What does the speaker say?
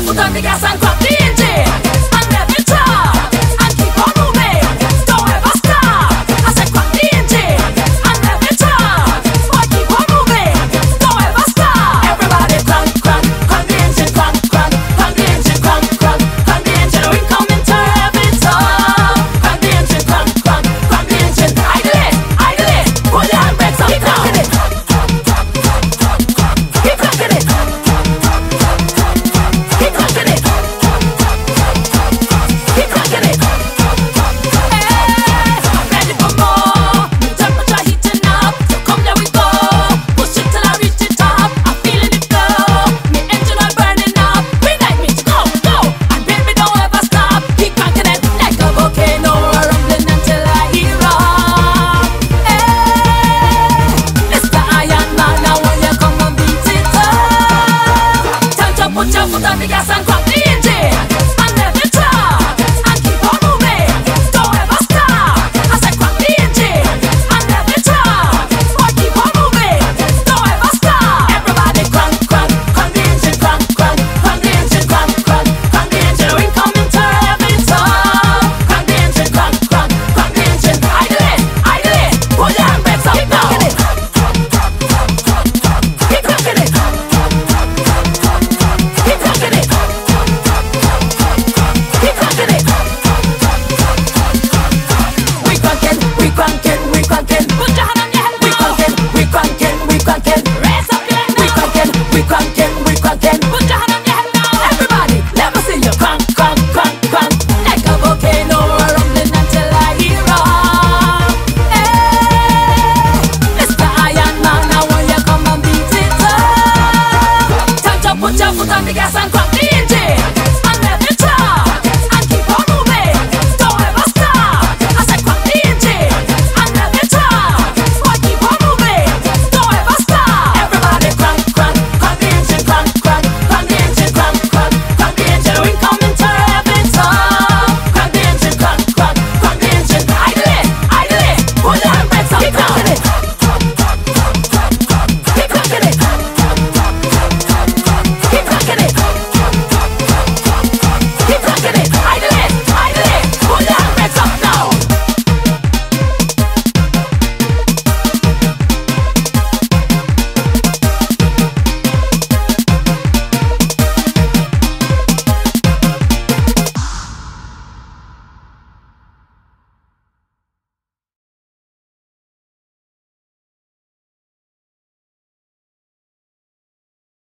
foot on the gas and grab the engine and never stop and keep on moving. Don't ever stop. I said grab the engine and never stop. Boy, keep on moving. Don't ever stop. Everybody crank, crank, crank the engine, crank, crank, crank the engine, crank, crank, crank the engine. We coming to rev it up. Crank the engine, crank, crank, crank the engine. Idle it, pull your handbrakes up. Keep cranking it. Keep cranking it. Keep cranking it. Keep cranking it. Hey, I'm ready for more. Temperature heating up, so come there we go. Push it till I reach the top. I'm feeling it go. Me engine oil burning up. Green light means go, go. And baby don't ever stop. Keep cranking it like a volcano, rumbling until I hear up. Hey, Mr. Iron Man, I want you come and beat it up. Time to put your foot on the gas and